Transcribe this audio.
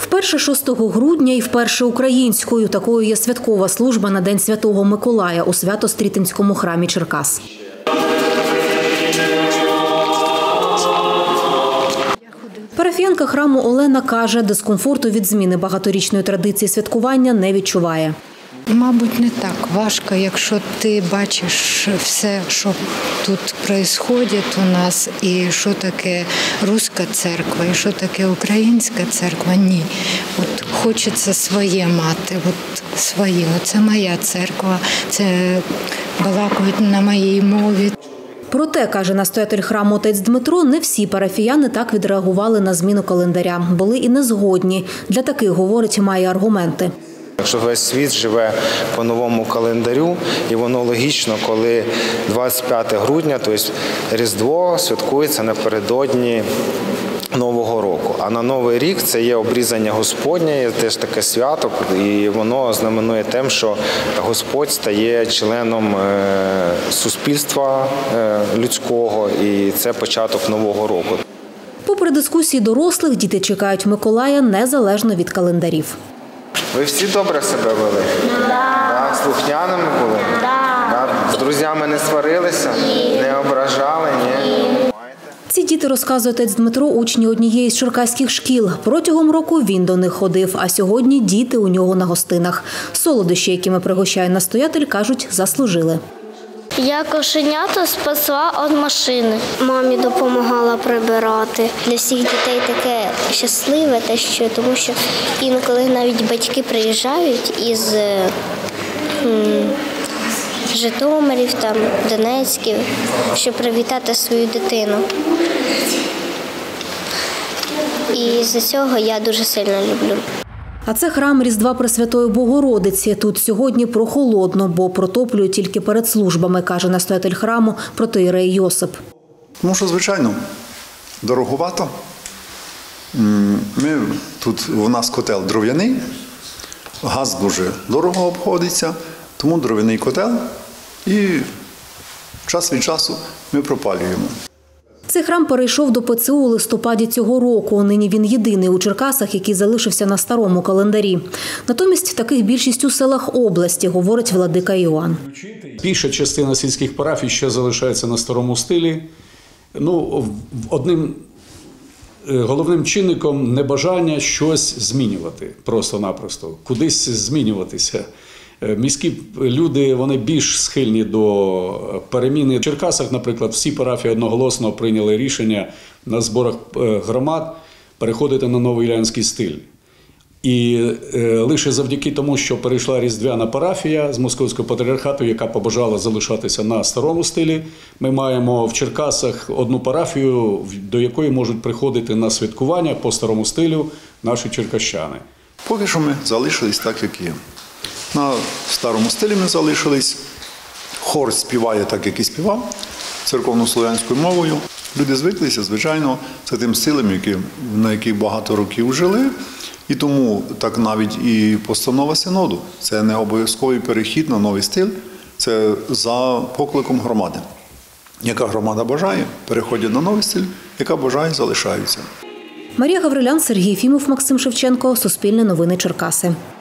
Вперше 6 грудня і вперше українською. Такою є святкова служба на День Святого Миколая у Свято-Стрітинському храмі Черкас. Парафіянка храму Олена каже, дискомфорту від зміни багаторічної традиції святкування не відчуває. Мабуть, не так важко, якщо ти бачиш все, що тут відбувається у нас, і що таке руська церква, і що таке українська церква. Ні. От хочеться своє мати, от своє. Це моя церква, це балакають на моїй мові. Проте, каже настоятель храму отець Дмитро, не всі парафіяни так відреагували на зміну календаря. Були і незгодні. Для таких, говорить, має аргументи. Якщо весь світ живе по новому календарю, і воно логічно, коли 25 грудня, тобто Різдво, святкується напередодні Нового року. А на Новий рік це є обрізання Господнє, є теж таке свято, і воно знаменує тим, що Господь стає членом суспільства людського, і це початок Нового року. Попри дискусії дорослих, діти чекають Миколая незалежно від календарів. Ви всі добре себе вели? Да. Слухняними були? Да. З друзями не сварилися? Не ображали? Ні. Ці діти, розказує отець Дмитро, учні однієї з черкаських шкіл. Протягом року він до них ходив, а сьогодні діти у нього на гостинах. Солодощі, якими пригощає настоятель, кажуть, заслужили. Я кошенята спасла від машини. Мамі допомагала прибирати. Для всіх дітей таке щасливе, тому що інколи навіть батьки приїжджають із Житомирів, Донецьків, щоб привітати свою дитину. І з-за цього я дуже сильно люблю. А це храм Різдва Пресвятої Богородиці. Тут сьогодні прохолодно, бо протоплюють тільки перед службами, каже настоятель храму протоієрей Йосип. Тому що, звичайно, дороговато. У нас котел дров'яний, газ дуже дорого обходиться, тому дров'яний котел і час від часу ми пропалюємо. Цей храм перейшов до ПЦУ у листопаді цього року. Нині він єдиний у Черкасах, який залишився на старому календарі. Натомість таких більшість у селах області, говорить владика Іоанн. Більша частина сільських парафій ще залишається на старому стилі. Одним головним чинником небажання щось змінювати просто-напросто, кудись змінюватися. Міські люди, вони більш схильні до переміни. В Черкасах, наприклад, всі парафії одноголосно прийняли рішення на зборах громад переходити на новоілянський стиль. І лише завдяки тому, що перейшла різдвяна парафія з Московського патріархату, яка побажала залишатися на старому стилі, ми маємо в Черкасах одну парафію, до якої можуть приходити на святкування по старому стилю наші черкащани. Поки що ми залишились так, як є. На старому стилі ми залишились. Хор співає так, як і співав, церковно-слов'янською мовою. Люди звиклися, звичайно, це тим стилем, на яких багато років жили. І тому так навіть і постанова синоду. Це не обов'язковий перехід на новий стиль, це за покликом громади. Яка громада бажає, переходять на новий стиль, яка бажає, залишаються. Марія Гаврилян, Сергій Фімов, Максим Шевченко. Суспільне новини Черкаси.